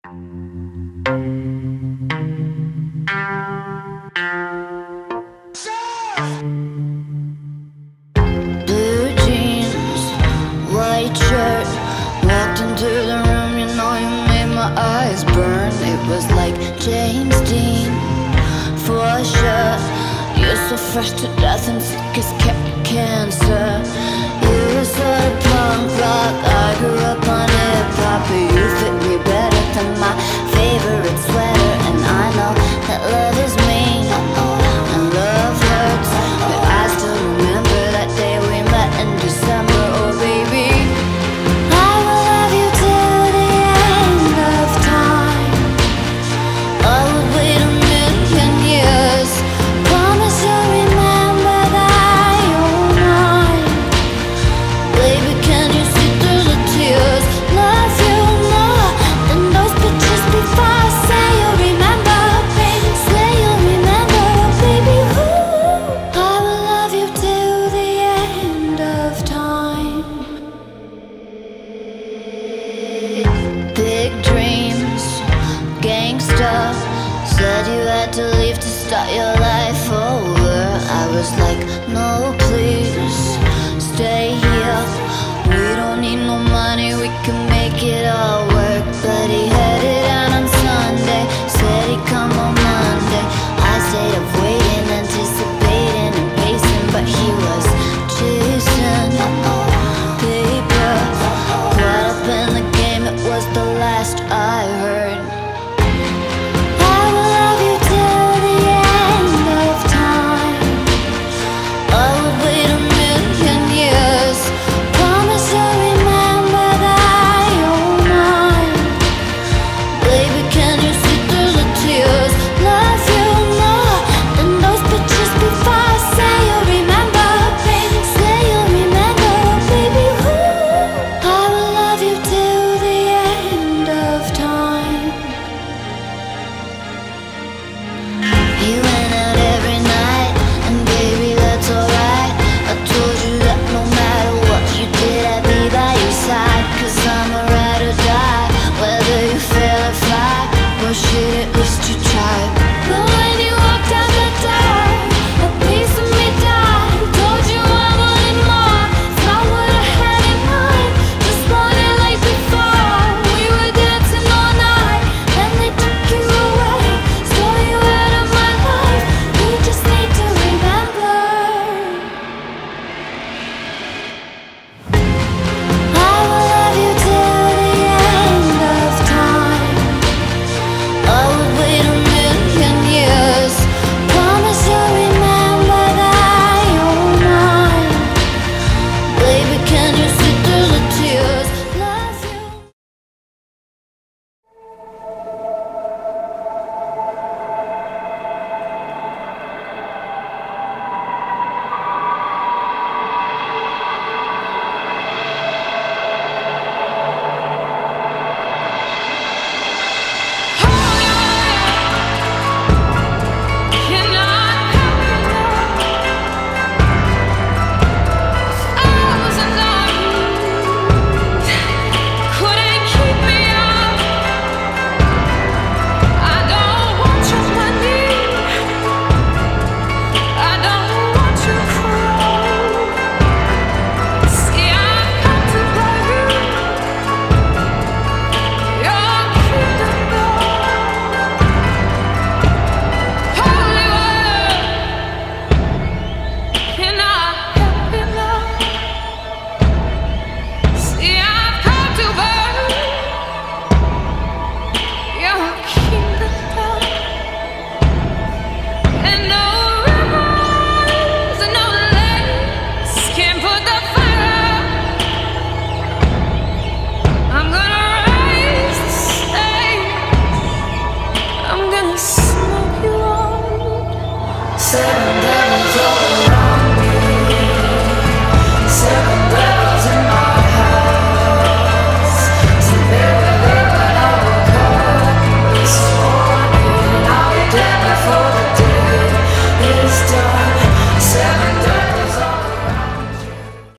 Blue jeans, white shirt, walked into the room, you know you made my eyes burn. It was like James Dean, for sure. You're so fresh to death and sick as cancer. You were sort of punk rock, I grew up on hip-hop, but you fit me better than my favorite sweater. And I know that love is mean, and love hurts, but I still remember that day we met in December. Oh baby, I will love you till the end of time. I would wait a million years. Promise you'll remember that you're mine. Baby, can you see through the tears? Love you more than those pictures before. Say you'll remember, baby. Say you'll remember, baby. Ooh, I will love you till the end of time. Big dreams, gangsta. Said you had to leave to start your life over. I was like, no, please, stay